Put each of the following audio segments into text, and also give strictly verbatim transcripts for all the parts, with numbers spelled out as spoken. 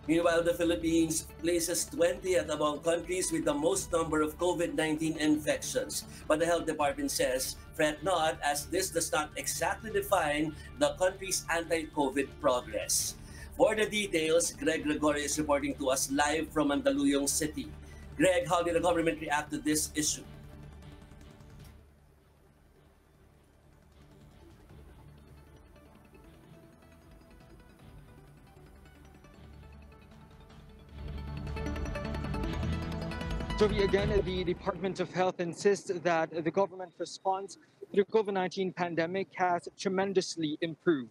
Meanwhile, the Philippines places twentieth among countries with the most number of COVID nineteen infections. But the health department says, fret not, as this does not exactly define the country's anti-COVID progress. For the details, Greg Gregorio is reporting to us live from Mandaluyong City. Greg, how did the government react to this issue? Jovi, again, the Department of Health insists that the government response to the COVID nineteen pandemic has tremendously improved.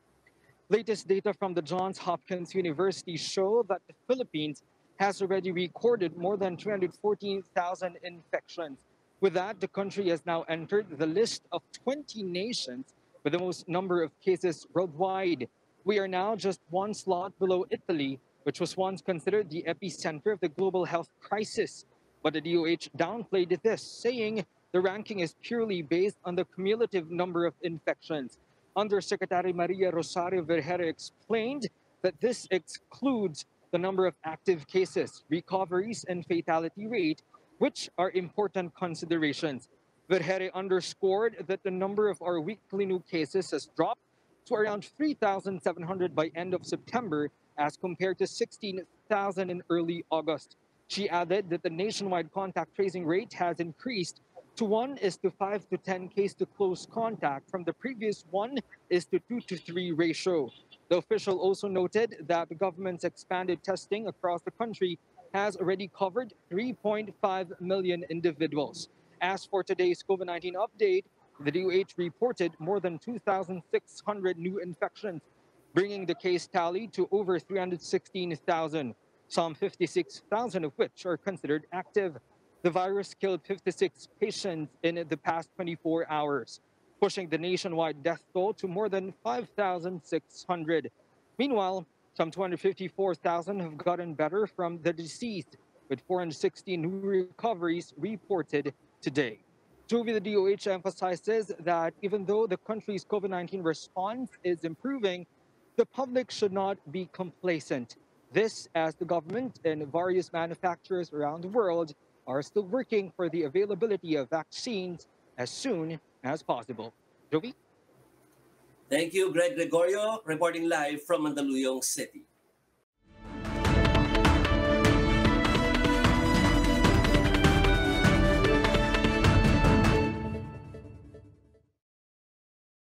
Latest data from the Johns Hopkins University show that the Philippines has already recorded more than three hundred fourteen thousand infections. With that, the country has now entered the list of twenty nations with the most number of cases worldwide. We are now just one slot below Italy, which was once considered the epicenter of the global health crisis. But the D O H downplayed this, saying the ranking is purely based on the cumulative number of infections. Undersecretary Maria Rosario Vergere explained that this excludes the number of active cases, recoveries, and fatality rate, which are important considerations. Vergere underscored that the number of our weekly new cases has dropped to around three thousand seven hundred by end of September as compared to sixteen thousand in early August. She added that the nationwide contact tracing rate has increased to one is to five to ten case to close contact from the previous one is to two to three ratio. The official also noted that the government's expanded testing across the country has already covered three point five million individuals. As for today's COVID nineteen update, the D O H reported more than two thousand six hundred new infections, bringing the case tally to over three hundred sixteen thousand, some fifty-six thousand of which are considered active. The virus killed fifty-six patients in the past twenty-four hours, pushing the nationwide death toll to more than five thousand six hundred. Meanwhile, some two hundred fifty-four thousand have gotten better from the disease, with four hundred sixteen new recoveries reported today. Jovi, the D O H emphasizes that even though the country's COVID nineteen response is improving, the public should not be complacent. This as the government and various manufacturers around the world are still working for the availability of vaccines as soon as possible. Jovi? Thank you, Greg Gregorio, reporting live from Mandaluyong City.